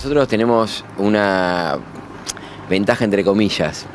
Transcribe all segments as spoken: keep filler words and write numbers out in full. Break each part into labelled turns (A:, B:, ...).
A: Nosotros tenemos una ventaja entre comillas,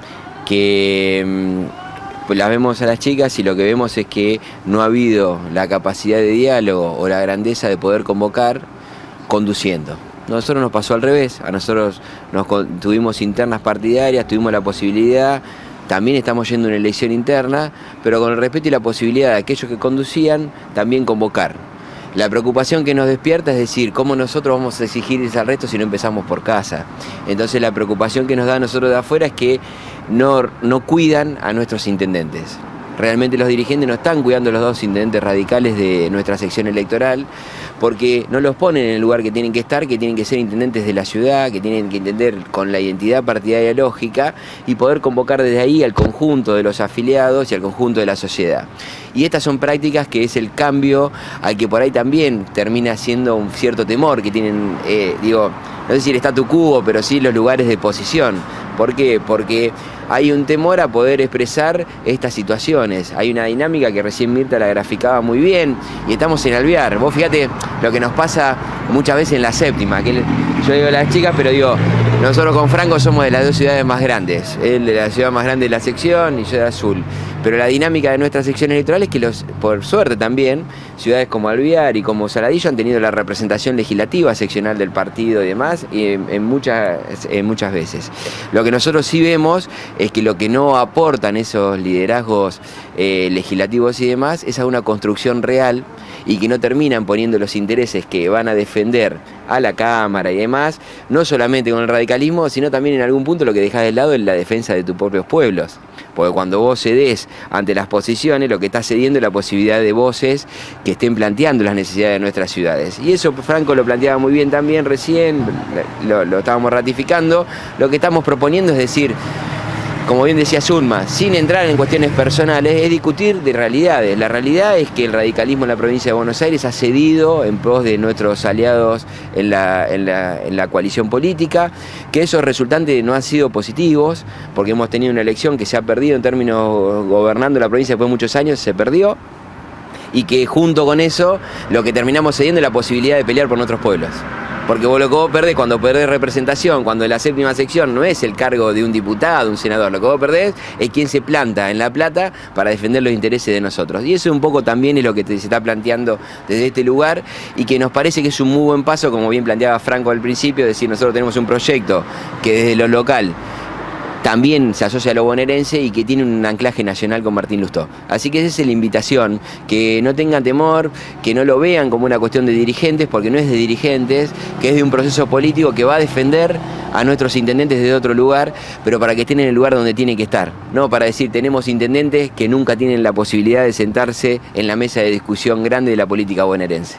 A: que pues las vemos a las chicas y lo que vemos es que no ha habido la capacidad de diálogo o la grandeza de poder convocar conduciendo. A nosotros nos pasó al revés, a nosotros nos tuvimos internas partidarias, tuvimos la posibilidad, también estamos yendo a una elección interna, pero con el respeto y la posibilidad de aquellos que conducían también convocar. La preocupación que nos despierta es decir, ¿cómo nosotros vamos a exigirles al resto si no empezamos por casa? Entonces la preocupación que nos da a nosotros de afuera es que no, no cuidan a nuestros intendentes. Realmente los dirigentes no están cuidando a los dos intendentes radicales de nuestra sección electoral porque no los ponen en el lugar que tienen que estar, que tienen que ser intendentes de la ciudad, que tienen que entender con la identidad partidaria lógica y poder convocar desde ahí al conjunto de los afiliados y al conjunto de la sociedad. Y estas son prácticas que es el cambio al que por ahí también termina siendo un cierto temor que tienen, eh, digo, no sé si el statu quo, pero sí los lugares de posición. ¿Por qué? Porque hay un temor a poder expresar estas situaciones. Hay una dinámica que recién Mirta la graficaba muy bien y estamos en Alvear. Vos fíjate lo que nos pasa muchas veces en la séptima, que yo digo a las chicas, pero digo, nosotros con Franco somos de las dos ciudades más grandes. Él de la ciudad más grande de la sección y yo de Azul. Pero la dinámica de nuestra sección electoral es que, los, por suerte también, ciudades como Alvear y como Saladillo han tenido la representación legislativa seccional del partido y demás y en, en, muchas, en muchas veces. Lo que nosotros sí vemos es que lo que no aportan esos liderazgos eh, legislativos y demás es a una construcción real y que no terminan poniendo los intereses que van a defender a la Cámara y demás, no solamente con el radicalismo, sino también en algún punto lo que dejas de lado es la defensa de tus propios pueblos. Porque cuando vos cedés ante las posiciones, lo que estás cediendo es la posibilidad de voces que estén planteando las necesidades de nuestras ciudades. Y eso Franco lo planteaba muy bien también recién, lo, lo estábamos ratificando. Lo que estamos proponiendo es decir, como bien decía Zulma, sin entrar en cuestiones personales, es discutir de realidades. La realidad es que el radicalismo en la provincia de Buenos Aires ha cedido en pos de nuestros aliados en la, en la, en la coalición política, que esos resultantes no han sido positivos, porque hemos tenido una elección que se ha perdido en términos gobernando la provincia después de muchos años, se perdió, y que junto con eso lo que terminamos cediendo es la posibilidad de pelear por nuestros pueblos. Porque vos lo que vos perdés cuando perdés representación, cuando la séptima sección no es el cargo de un diputado, un senador, lo que vos perdés es quien se planta en La Plata para defender los intereses de nosotros. Y eso un poco también es lo que se está planteando desde este lugar y que nos parece que es un muy buen paso, como bien planteaba Franco al principio, es decir, nosotros tenemos un proyecto que desde lo local también se asocia a lo bonaerense y que tiene un anclaje nacional con Martín Lustó. Así que esa es la invitación, que no tengan temor, que no lo vean como una cuestión de dirigentes, porque no es de dirigentes, que es de un proceso político que va a defender a nuestros intendentes desde otro lugar, pero para que estén en el lugar donde tienen que estar. No para decir, tenemos intendentes que nunca tienen la posibilidad de sentarse en la mesa de discusión grande de la política bonaerense.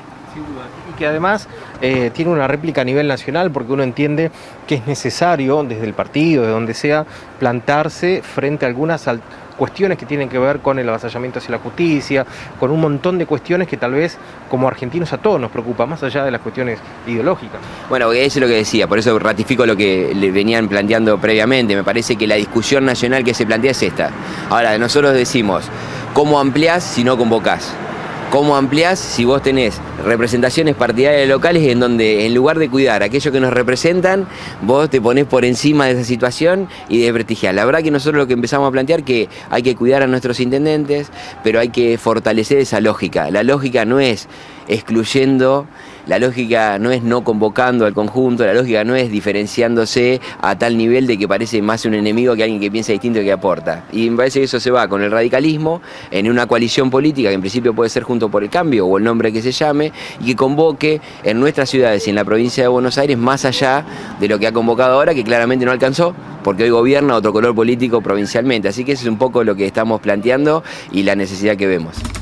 B: Y que además eh, tiene una réplica a nivel nacional, porque uno entiende que es necesario, desde el partido, de donde sea, plantarse frente a algunas cuestiones que tienen que ver con el avasallamiento hacia la justicia, con un montón de cuestiones que tal vez como argentinos a todos nos preocupa, más allá de las cuestiones ideológicas.
A: Bueno, eso es lo que decía, por eso ratifico lo que le venían planteando previamente. Me parece que la discusión nacional que se plantea es esta. Ahora, nosotros decimos, ¿cómo ampliás si no convocás? ¿Cómo ampliás si vos tenés representaciones partidarias locales en donde en lugar de cuidar a aquellos que nos representan, vos te ponés por encima de esa situación y de prestigiar? La verdad que nosotros lo que empezamos a plantear que hay que cuidar a nuestros intendentes, pero hay que fortalecer esa lógica. La lógica no es excluyendo, la lógica no es no convocando al conjunto, la lógica no es diferenciándose a tal nivel de que parece más un enemigo que alguien que piensa distinto y que aporta. Y me parece que eso se va con el radicalismo en una coalición política que en principio puede ser Junto por el Cambio o el nombre que se llame, y que convoque en nuestras ciudades y en la provincia de Buenos Aires más allá de lo que ha convocado ahora, que claramente no alcanzó, porque hoy gobierna otro color político provincialmente. Así que eso es un poco lo que estamos planteando y la necesidad que vemos.